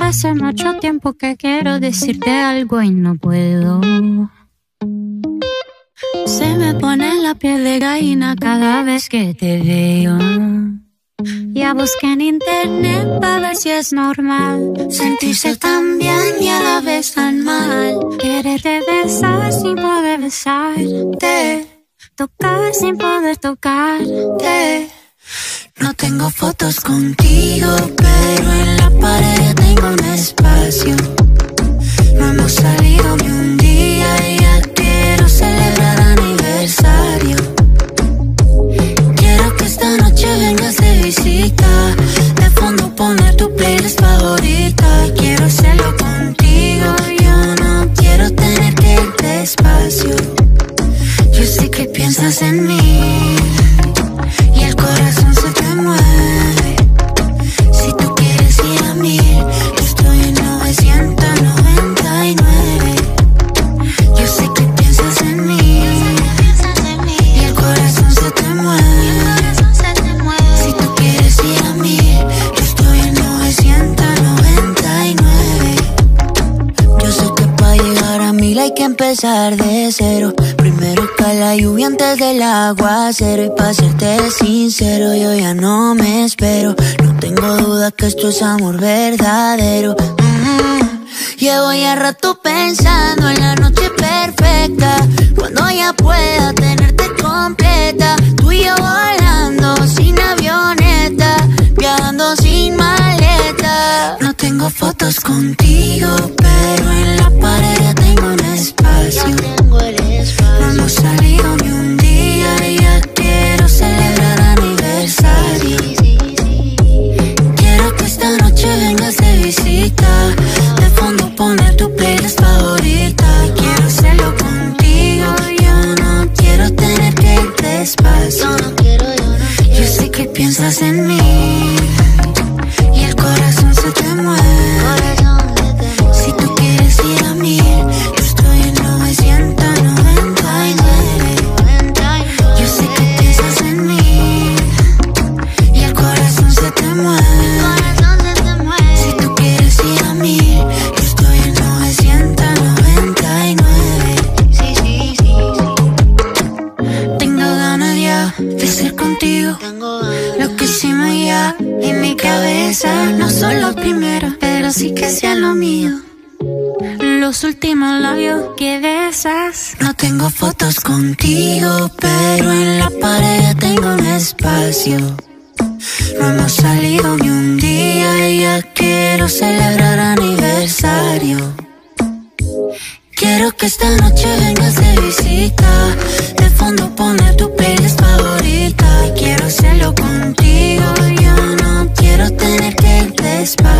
Hace mucho tiempo que quiero decirte algo y no puedo. Se me pone la piel de gallina cada vez que te veo. Ya busqué en internet para ver si es normal sentirse tan bien y a la vez tan mal. Quererte besar sin poder besarte, tocar sin poder tocarte. No tengo fotos contigo, pero en la pared tengo un espacio. No hemos salido ni un día y ya quiero celebrar aniversario. Quiero que esta noche vengas de visita, de fondo poner tu playlist favorita. Quiero hacerlo contigo, yo no quiero tener que ir despacio. Yo sé que piensas en mí y el corazón se te mueve. Si tú quieres ir a 1000, yo estoy en 999. Yo sé que piensas en mí y el corazón se te mueve. Si tú quieres ir a 1000, yo estoy en 999. Yo sé que para llegar a 1000 hay que empezar de cero. Primero cae la lluvia antes del aguacero. Y para serte sincero, yo ya no me espero. No tengo duda que esto es amor verdadero. Llevo ya rato pensando en la noche perfecta, cuando ya pueda tenerte completa. Tú y yo volando sin avioneta, viajando sin maleta. No tengo fotos contigo, pero en la pared ya tengo un espacio. No hemos salido ni un día y ya quiero celebrar aniversario. Quiero que esta noche vengas de visita, de fondo poner tu playlist favorita. Quiero hacerlo contigo, yo no quiero tener que ir despacio. Yo sé que piensas en mí y el corazón se te mueve. Si tú quieres ir a 1000, yo estoy en 999. Yo sé que piensas en mí y el corazón se te mueve. Si tú quieres ir a 1000, yo estoy en 999. Tengo ganas ya de ser contigo, lo que hicimos ya en mi cabeza. No son los primeros, pero sí que sean lo mío. Los últimos labios que besas. No tengo fotos contigo, pero en la pared tengo un espacio. No hemos salido ni un día y ya quiero celebrar aniversario. Quiero que esta noche vengas de visita, de fondo poner tu playlist favorita. Quiero hacerlo contigo, yo no quiero tener que ir despacio.